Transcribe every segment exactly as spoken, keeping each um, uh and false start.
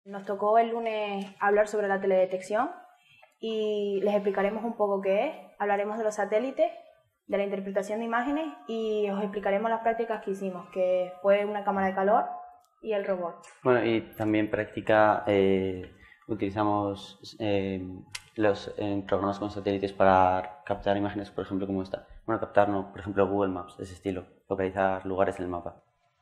Nos tocó el lunes hablar sobre la teledetección y les explicaremos un poco qué es, hablaremos de los satélites, de la interpretación de imágenes y os explicaremos las prácticas que hicimos, que fue una cámara de calor y el robot. Bueno, y también práctica, eh, utilizamos eh, los eh, programas con satélites para captar imágenes, por ejemplo, como esta. Bueno, captar, no, por ejemplo, Google Maps, de ese estilo, localizar lugares en el mapa.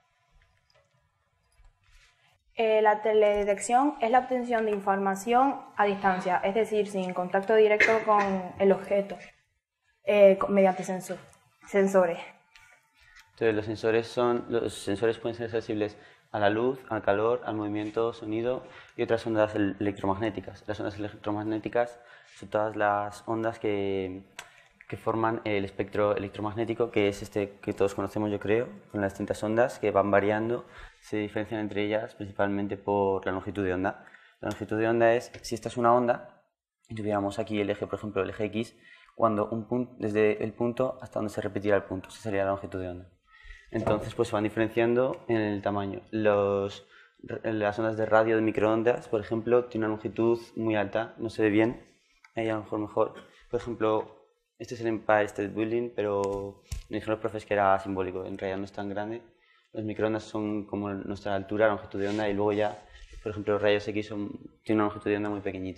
Eh, la teledetección es la obtención de información a distancia, es decir, sin contacto directo con el objeto, eh, mediante sensor, sensores. Entonces, los sensores, son, los sensores pueden ser sensibles a la luz, al calor, al movimiento, sonido y otras ondas electromagnéticas. Las ondas electromagnéticas son todas las ondas que, que forman el espectro electromagnético, que es este que todos conocemos, yo creo, con las distintas ondas que van variando. Se diferencian entre ellas principalmente por la longitud de onda. La longitud de onda es, si esta es una onda, y tuviéramos aquí el eje, por ejemplo, el eje X, cuando un punto, desde el punto hasta donde se repetirá el punto, esa sería la longitud de onda. Entonces, pues se van diferenciando en el tamaño. Los, las ondas de radio de microondas, por ejemplo, tienen una longitud muy alta, no se ve bien, ahí a lo mejor mejor. Por ejemplo, este es el Empire State Building, pero me dijeron los profes que era simbólico, en realidad no es tan grande. Los microondas son como nuestra altura, longitud de onda, y luego ya, por ejemplo, los rayos X son, tienen una longitud de onda muy pequeñita.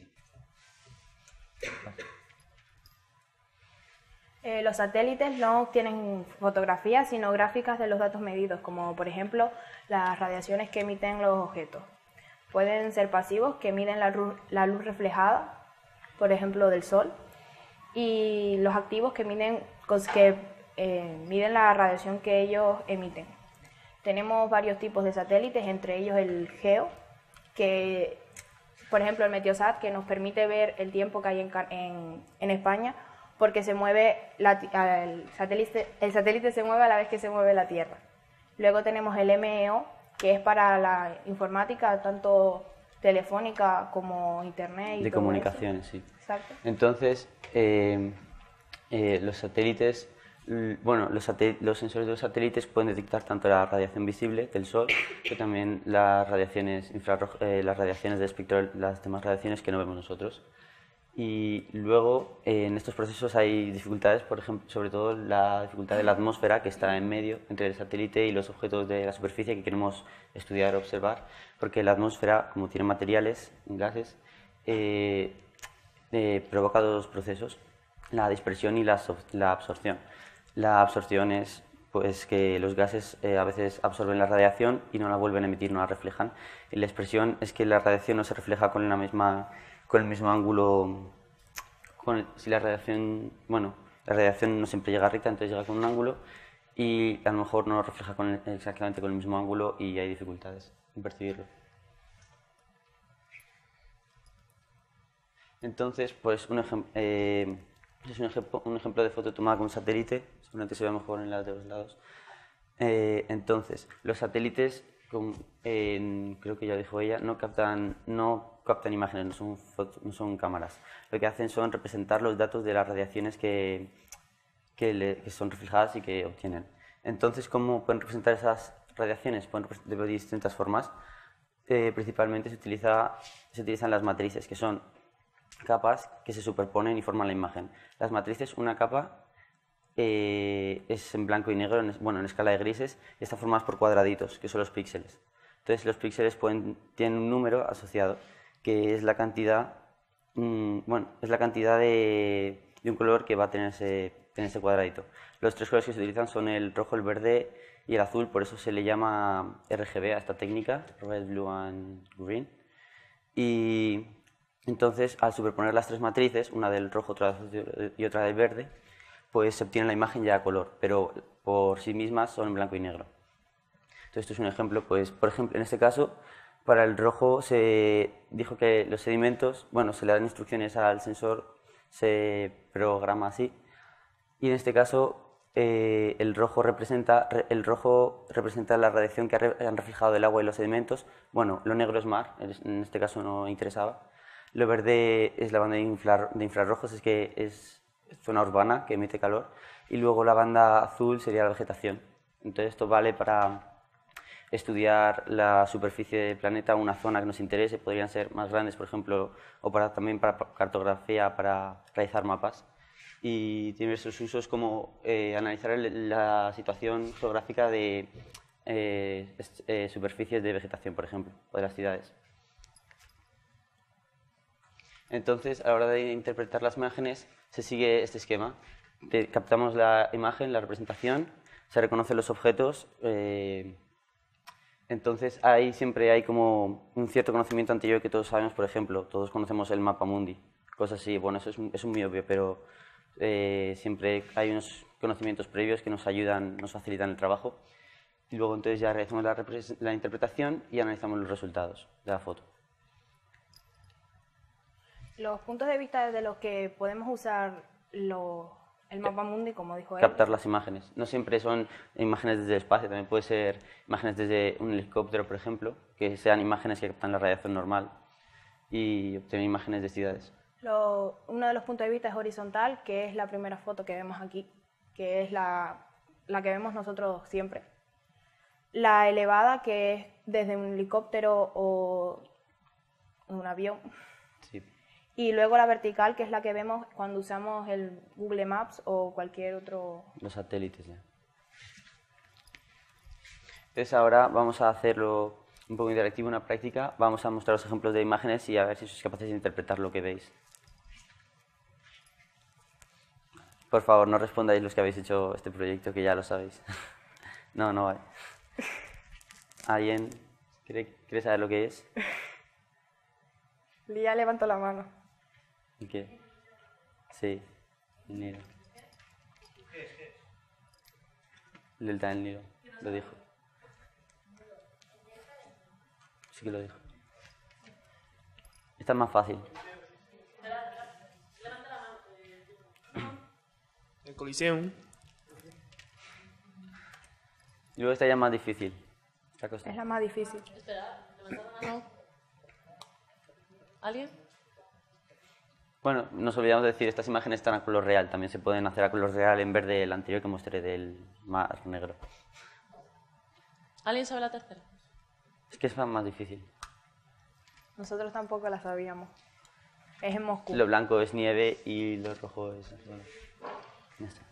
Eh, los satélites no tienen fotografías, sino gráficas de los datos medidos, como por ejemplo las radiaciones que emiten los objetos. Pueden ser pasivos, que miden la luz, la luz reflejada, por ejemplo, del sol, y los activos que miden, que, eh, miden la radiación que ellos emiten. Tenemos varios tipos de satélites, entre ellos el GEO, que, por ejemplo, el Meteosat, que nos permite ver el tiempo que hay en, en, en España, porque se mueve la, el, satélite, el satélite se mueve a la vez que se mueve la Tierra. Luego tenemos el M E O, que es para la informática, tanto telefónica como internet. Y de todo comunicaciones, eso. Sí. Exacto. Entonces, eh, eh, los satélites, bueno, los, los sensores de los satélites pueden detectar tanto la radiación visible del Sol, que también las radiaciones infrarrojas, eh, las radiaciones del espectro, las demás radiaciones que no vemos nosotros. Y luego, eh, en estos procesos hay dificultades, por ejemplo, sobre todo la dificultad de la atmósfera, que está en medio entre el satélite y los objetos de la superficie que queremos estudiar o observar, porque la atmósfera, como tiene materiales, gases, eh, eh, provoca dos procesos, la dispersión y la, la absorción. La absorción es pues, que los gases eh, a veces absorben la radiación y no la vuelven a emitir, no la reflejan. Y la dispersión es que la radiación no se refleja con la misma... con el mismo ángulo, con el, si la radiación, bueno, la radiación no siempre llega recta, entonces llega con un ángulo y a lo mejor no lo refleja con el, exactamente con el mismo ángulo y hay dificultades en percibirlo. Entonces, pues un, ejem eh, es un, ejemplo, un ejemplo de foto tomada con un satélite, seguramente se ve mejor en las de los lados. Eh, entonces, los satélites, con, eh, creo que ya dijo ella, no captan, no captan imágenes, no son, no son cámaras. Lo que hacen son representar los datos de las radiaciones que, que, le, que son reflejadas y que obtienen. Entonces, ¿cómo pueden representar esas radiaciones? Pueden representar de distintas formas. Eh, principalmente se, utiliza, se utilizan las matrices, que son capas que se superponen y forman la imagen. Las matrices, una capa eh, es en blanco y negro, en, bueno, en escala de grises, y están formadas por cuadraditos, que son los píxeles. Entonces los píxeles pueden, tienen un número asociado, que es la cantidad, mmm, bueno, es la cantidad de, de un color que va a tener ese, en ese cuadradito. Los tres colores que se utilizan son el rojo, el verde y el azul, por eso se le llama R G B a esta técnica, Red, Blue and Green. Y entonces, al superponer las tres matrices, una del rojo, otra del azul y otra del verde, pues se obtiene la imagen ya a color, pero por sí mismas son en blanco y negro. Entonces, esto es un ejemplo, pues, por ejemplo, en este caso, para el rojo se dijo que los sedimentos, bueno, se le dan instrucciones al sensor, se programa así, y en este caso eh, el, rojo representa, el rojo representa la radiación que han reflejado el agua y los sedimentos, bueno, lo negro es mar, en este caso no interesaba, lo verde es la banda de, infra, de infrarrojos, es que es zona urbana que emite calor, y luego la banda azul sería la vegetación. Entonces esto vale para, estudiar la superficie del planeta, una zona que nos interese, podrían ser más grandes, por ejemplo, o para, también para cartografía, para realizar mapas. Y tiene diversos usos como eh, analizar el, la situación geográfica de eh, est, eh, superficies de vegetación, por ejemplo, o de las ciudades. Entonces, a la hora de interpretar las imágenes, se sigue este esquema. Te, captamos la imagen, la representación, se reconocen los objetos. Eh, entonces, ahí siempre hay como un cierto conocimiento anterior que todos sabemos. Por ejemplo, todos conocemos el mapa mundi, cosas así. Bueno, eso es, es muy obvio, pero eh, siempre hay unos conocimientos previos que nos ayudan, nos facilitan el trabajo. Y luego entonces ya realizamos la, la interpretación y analizamos los resultados de la foto. Los puntos de vista desde los que podemos usar lo, el mapa mundi, como dijo él. Captar las imágenes. No siempre son imágenes desde el espacio, también puede ser imágenes desde un helicóptero, por ejemplo, que sean imágenes que captan la radiación normal y obtener imágenes de ciudades. Lo, uno de los puntos de vista es horizontal, que es la primera foto que vemos aquí, que es la, la que vemos nosotros siempre. La elevada, que es desde un helicóptero o un avión. Sí. Y luego la vertical, que es la que vemos cuando usamos el Google Maps o cualquier otro... Los satélites, ya. Entonces ahora vamos a hacerlo un poco interactivo, una práctica. Vamos a mostrar los ejemplos de imágenes y a ver si sois capaces de interpretar lo que veis. Por favor, no respondáis los que habéis hecho este proyecto, que ya lo sabéis. No, no vale. ¿Alguien quiere, quiere saber lo que es? Lía levantó la mano. ¿Y qué? Sí, el Nilo. El delta del Nilo, lo dijo. Sí que lo dijo. Esta es más fácil. El Coliseum. Y luego esta ya es más difícil. Esta cosa. Es la más difícil. Espera, levanta la mano. ¿Alguien? Bueno, nos olvidamos de decir, estas imágenes están a color real. También se pueden hacer a color real en vez del anterior que mostré del mar negro. ¿Alguien sabe la tercera? Es que es más difícil. Nosotros tampoco la sabíamos. Es en Moscú. Lo blanco es nieve y lo rojo es... Bueno, ya está.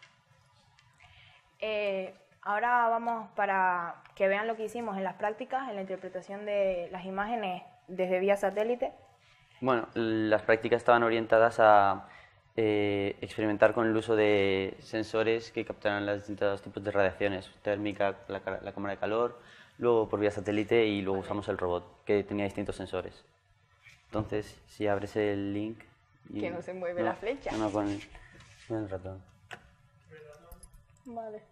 Eh, ahora vamos para que vean lo que hicimos en las prácticas, en la interpretación de las imágenes desde vía satélite. Bueno, las prácticas estaban orientadas a eh, experimentar con el uso de sensores que captaran los distintos tipos de radiaciones, térmica, la, la cámara de calor, luego por vía satélite y luego usamos el robot, que tenía distintos sensores. Entonces, si abres el link... Y, que no se mueve no, la flecha. No, con el, con el ratón. Vale.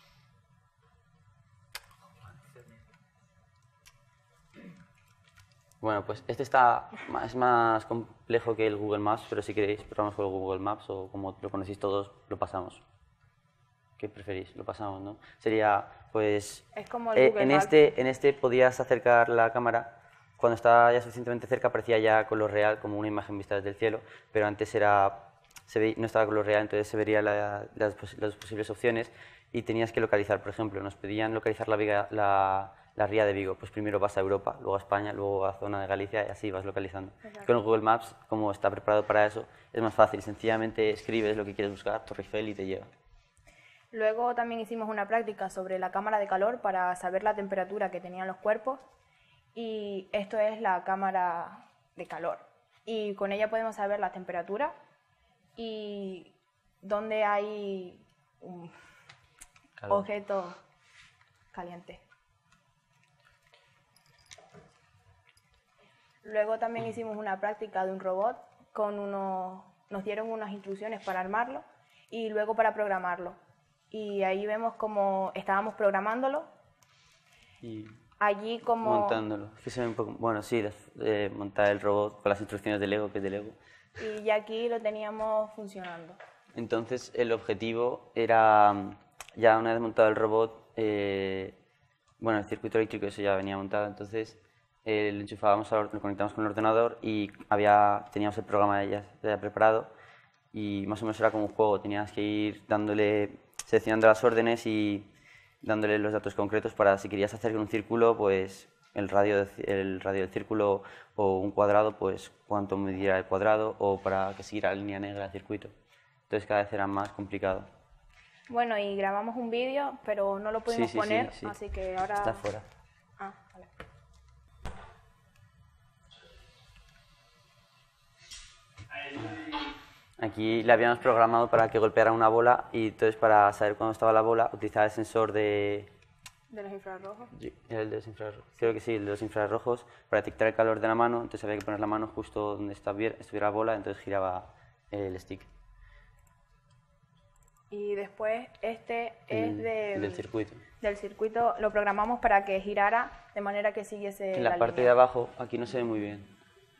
Bueno, pues este está más, es más complejo que el Google Maps, pero si queréis probamos con el Google Maps o como lo conocéis todos, lo pasamos. ¿Qué preferís? Lo pasamos, ¿no? Sería, pues... Es como el eh, Google en, Maps. este, en este podías acercar la cámara, cuando estaba ya suficientemente cerca parecía ya color real, como una imagen vista desde el cielo, pero antes era, se ve, no estaba color real, entonces se verían la, las, las posibles opciones y tenías que localizar, por ejemplo, nos pedían localizar la, Viga, la, la ría de Vigo, pues primero vas a Europa, luego a España, luego a la zona de Galicia y así vas localizando. Exacto. Con el Google Maps, como está preparado para eso, es más fácil, sencillamente escribes lo que quieres buscar, Torre Eiffel y te lleva. Luego también hicimos una práctica sobre la cámara de calor para saber la temperatura que tenían los cuerpos y esto es la cámara de calor y con ella podemos saber la temperatura y dónde hay un Calor. objeto caliente. Luego también hicimos una práctica de un robot con unos, nos dieron unas instrucciones para armarlo y luego para programarlo. Y ahí vemos cómo estábamos programándolo. Y Allí como... montándolo. Es que se ve un poco, bueno, sí, eh, montar el robot con las instrucciones de Lego, que es de Lego. Y ya aquí lo teníamos funcionando. Entonces el objetivo era, ya una vez montado el robot, eh, bueno, el circuito eléctrico eso ya venía montado, entonces eh, lo enchufábamos, lo conectamos con el ordenador y había, teníamos el programa ya, ya preparado y más o menos era como un juego, tenías que ir dándole, seleccionando las órdenes y dándole los datos concretos para si querías hacer un círculo, pues el radio, de, el radio del círculo o un cuadrado, pues cuánto mediría el cuadrado, o para que siguiera la línea negra del circuito. Entonces cada vez era más complicado. Bueno, y grabamos un vídeo, pero no lo pudimos sí, sí, poner, sí, sí. así que ahora... Está fuera. Ah, vale. Aquí le habíamos programado para que golpeara una bola y entonces para saber cuándo estaba la bola utilizaba el sensor de... ¿De los infrarrojos? El de los infrarrojos. Creo que sí, el de los infrarrojos para detectar el calor de la mano, entonces había que poner la mano justo donde estuviera la bola, entonces giraba el stick. Y después este es El, de, el del circuito. Del circuito, lo programamos para que girara de manera que siguiese En la, la parte línea. de abajo, aquí no se ve muy bien.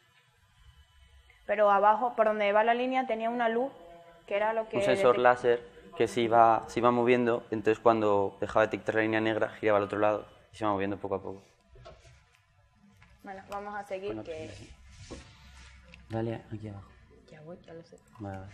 Pero abajo, por donde va la línea, tenía una luz, que era lo que... Un sensor detect- láser que se iba, se iba moviendo, entonces cuando dejaba de detectar la línea negra, giraba al otro lado y se iba moviendo poco a poco. Bueno, vamos a seguir, Bueno, que... Dale aquí abajo. Ya voy, ya lo sé. Vale, vale.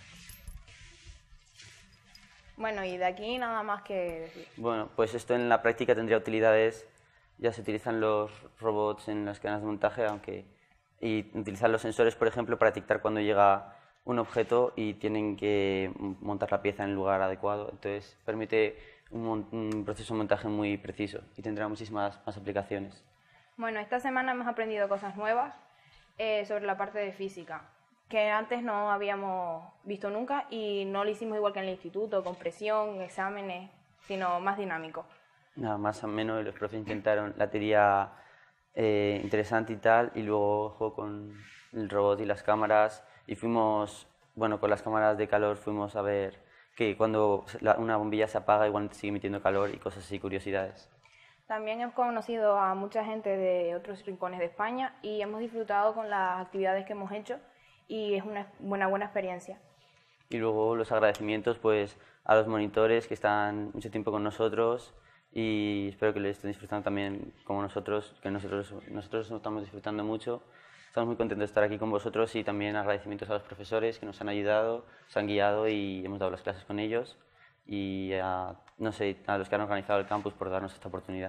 Bueno, y de aquí nada más que decir. Bueno, pues esto en la práctica tendría utilidades. Ya se utilizan los robots en las cadenas de montaje, aunque y utilizan los sensores, por ejemplo, para detectar cuando llega un objeto y tienen que montar la pieza en el lugar adecuado. Entonces permite un, mon- un proceso de montaje muy preciso y tendrá muchísimas más aplicaciones. Bueno, esta semana hemos aprendido cosas nuevas eh, sobre la parte de física, que antes no habíamos visto nunca y no lo hicimos igual que en el instituto, con presión, exámenes, sino más dinámico. Nada más o menos los profes intentaron la teoría eh, interesante y tal, y luego jugó con el robot y las cámaras, y fuimos, bueno, con las cámaras de calor fuimos a ver que cuando la- una bombilla se apaga igual sigue emitiendo calor y cosas así, curiosidades. También hemos conocido a mucha gente de otros rincones de España y hemos disfrutado con las actividades que hemos hecho y es una buena, buena experiencia. Y luego los agradecimientos pues a los monitores que están mucho tiempo con nosotros, y espero que lo estén disfrutando también como nosotros, que nosotros, nosotros lo estamos disfrutando mucho. Estamos muy contentos de estar aquí con vosotros, y también agradecimientos a los profesores que nos han ayudado, nos han guiado y hemos dado las clases con ellos, y a, no sé, a los que han organizado el campus por darnos esta oportunidad.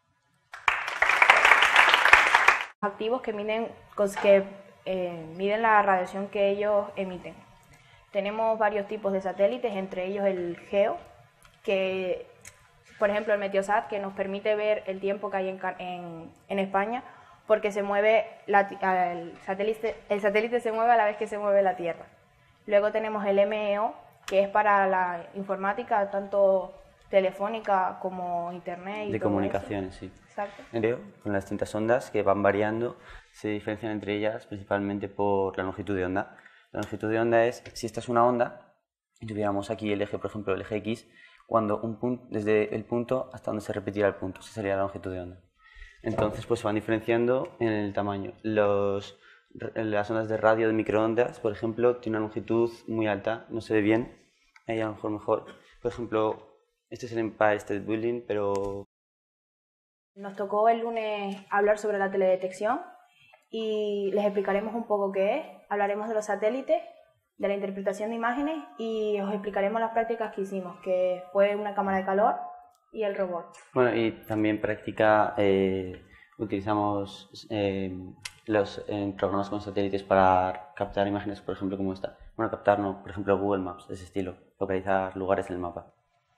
Activos que miden, cos- que, eh, miden la radiación que ellos emiten. Tenemos varios tipos de satélites, entre ellos el GEO, que, por ejemplo, el Meteosat, que nos permite ver el tiempo que hay en, Ca- en, en España, porque se mueve la ti- el, satélite, el satélite se mueve a la vez que se mueve la Tierra. Luego tenemos el M E O, que es para la informática, tanto telefónica como internet y De todo comunicaciones, sí. eso. Exacto. Creo, con las distintas ondas que van variando, se diferencian entre ellas principalmente por la longitud de onda. La longitud de onda es, si esta es una onda, y tuviéramos aquí el eje, por ejemplo, el eje X, cuando un punto, desde el punto hasta donde se repetirá el punto, esa sería la longitud de onda. Entonces, pues se van diferenciando en el tamaño. Los, las ondas de radio de microondas, por ejemplo, tienen una longitud muy alta, no se ve bien, ahí a lo mejor mejor. Por ejemplo, este es el Empire State Building, pero Nos tocó el lunes hablar sobre la teledetección y les explicaremos un poco qué es. Hablaremos de los satélites, de la interpretación de imágenes y os explicaremos las prácticas que hicimos, que fue una cámara de calor y el robot. bueno, y también práctica, eh, utilizamos eh, los eh, programas con satélites para captar imágenes, por ejemplo, como esta. Bueno, captar, no, por ejemplo, Google Maps, de ese estilo, localizar lugares en el mapa.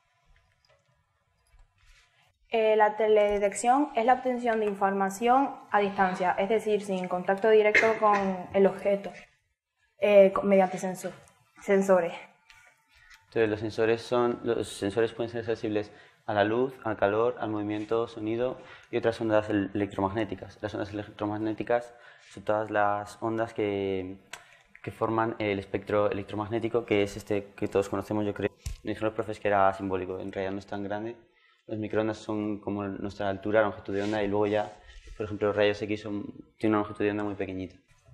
Eh, la teledetección es la obtención de información a distancia, es decir, sin contacto directo con el objeto, eh, con- mediante sensor, sensores. Entonces, los sensores, son, los sensores pueden ser sensibles a la luz, al calor, al movimiento, sonido y otras ondas el- electromagnéticas. Las ondas electromagnéticas son todas las ondas que, que forman el espectro electromagnético, que es este que todos conocemos, yo creo. Me dijeron los profes que era simbólico, en realidad no es tan grande. Los microondas son como nuestra altura, longitud de onda, y luego ya, por ejemplo, los rayos X son, tienen una longitud de onda muy pequeñita.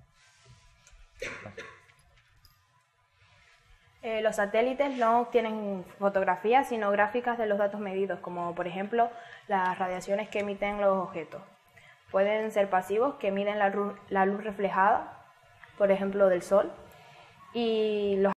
Eh, los satélites no tienen fotografías, sino gráficas de los datos medidos, como por ejemplo las radiaciones que emiten los objetos. Pueden ser pasivos, que miden la, ru- la luz reflejada, por ejemplo del sol, y los